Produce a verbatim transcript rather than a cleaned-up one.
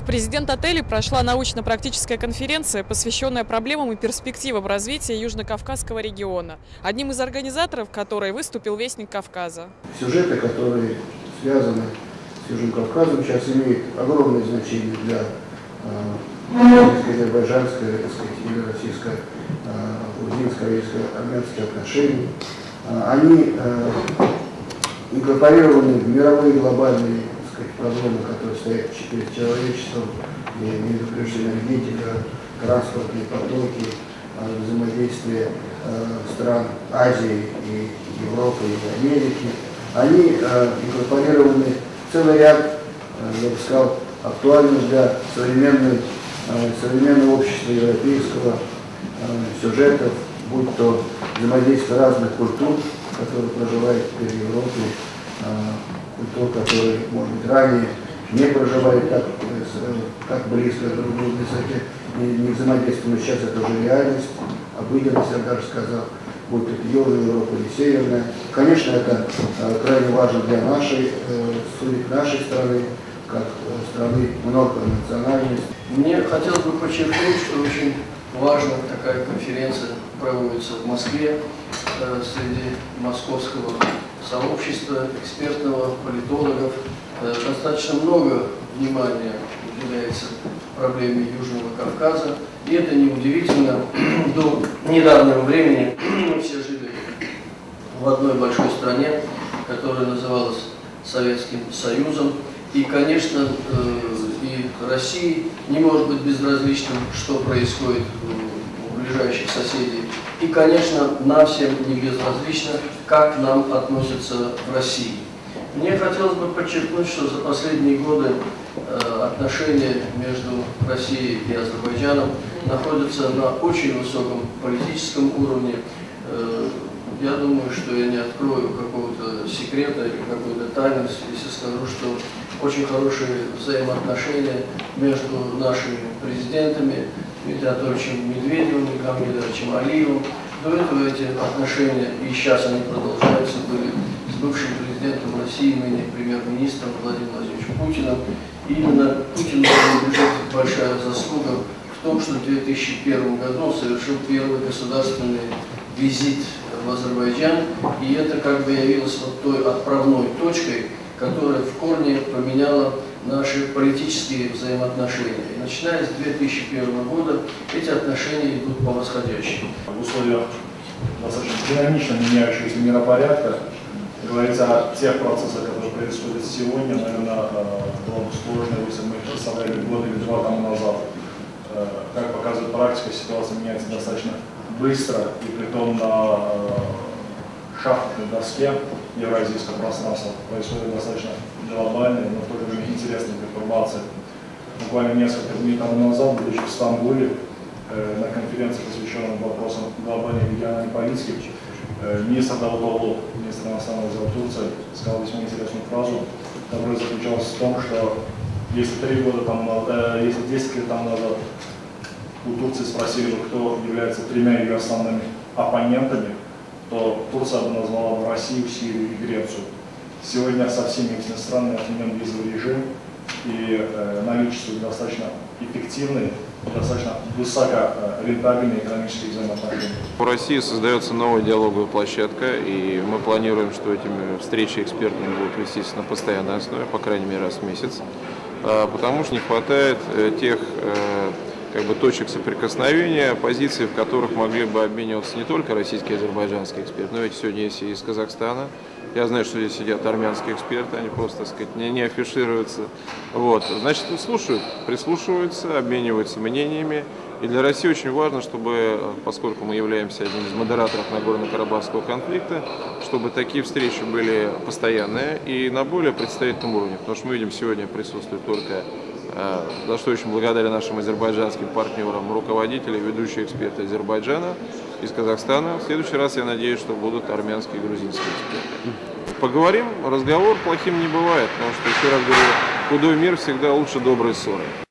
В президент-отеле прошла научно-практическая конференция, посвященная проблемам и перспективам развития Южно-Кавказского региона, одним из организаторов которой выступил Вестник Кавказа. Сюжеты, которые связаны с Южным Кавказом, сейчас имеют огромное значение для э, азербайджанской или российско-грузинско-армянских отношений. Они э, инкорпорированы в мировые глобальные проблемы, которые стоят перед человечеством, я имею в виду прежде всего энергетика, транспортные потоки, взаимодействие стран Азии и Европы и Америки, они инкорпорированы в целый ряд, я бы сказал, актуальных для современной, современного общества европейского сюжетов, будь то взаимодействие разных культур, которые проживают теперь в Европе, культур, которые, может быть, ранее не проживали так, так близко друг к другу, не, не взаимодействовали, но сейчас это уже реальность, обыденность, я даже сказал, будь это Южная Европа или Северная. Конечно, это э, крайне важно для нашей, э, судеб нашей страны, как э, страны многонациональности. Мне хотелось бы подчеркнуть, что очень важно, такая конференция проводится в Москве э, среди московского сообщества, экспертного, политологов. Э, достаточно много внимания уделяется проблеме Южного Кавказа. И это неудивительно. До недавнего времени мы все жили в одной большой стране, которая называлась Советским Союзом. И, конечно, и России не может быть безразличным, что происходит у ближайших соседей. И, конечно, нам всем не безразлично, как к нам относятся в России. Мне хотелось бы подчеркнуть, что за последние годы отношения между Россией и Азербайджаном находятся на очень высоком политическом уровне. Я думаю, что я не открою какого-то секрета или какой-то тайны, если скажу, что очень хорошие взаимоотношения между нашими президентами Дмитрием Анатольевичем Медведевым и Илхамом Айдаровичем Алиевым. До этого эти отношения, и сейчас они продолжаются, были с бывшим президентом России, ныне премьер-министром Владимиром Владимировичем Путиным. И именно Путину принадлежит большая заслуга в том, что в две тысячи первом году он совершил первый государственный визит в Азербайджан, и это как бы явилось вот той отправной точкой, которая в корне поменяла наши политические взаимоотношения. И начиная с две тысячи первого года эти отношения идут по восходящей. В условиях достаточно динамично меняющегося миропорядка, говорится о тех процессах, которые происходят сегодня, наверное, было бы сложно, если мы их представляли год или два тому назад. Как показывает практика, ситуация меняется достаточно быстро, и притом на шахматной доске евразийского пространства происходит достаточно глобальные, но в то же время интересные пертурбации. Буквально несколько дней тому назад, будучи в Стамбуле, на конференции, посвященной вопросам глобальной региональной политики, министр Давутоглу, министр иностранных дел Турции, сказал весьма интересную фразу, которая заключалась в том, что если три года тому, если десять лет тому назад у Турции спросили, кто является тремя ее основными оппонентами, то Турция бы назвала бы Россию, Сирию и Грецию. Сегодня со всеми этими странами отменен визовый режим, и э, наличествуют достаточно эффективные, достаточно высокорентабельные экономические взаимоотношения. В России создается новая диалоговая площадка, и мы планируем, что этими встречи экспертными будут вестись на постоянной основе, по крайней мере раз в месяц, потому что не хватает тех как бы точек соприкосновения, позиций, в которых могли бы обмениваться не только российские и азербайджанские эксперты, но ведь сегодня есть и из Казахстана. Я знаю, что здесь сидят армянские эксперты, они просто, так сказать, не, не афишируются. Вот. Значит, слушают, прислушиваются, обмениваются мнениями. И для России очень важно, чтобы, поскольку мы являемся одним из модераторов Нагорно-Карабахского конфликта, чтобы такие встречи были постоянные и на более представительном уровне. Потому что мы видим, сегодня присутствует только, за что очень благодарен нашим азербайджанским партнерам, руководители, ведущие эксперты Азербайджана, из Казахстана. В следующий раз, я надеюсь, что будут армянские и грузинские эксперты. Поговорим, разговор плохим не бывает, потому что, еще раз говорю, худой мир всегда лучше доброй ссоры.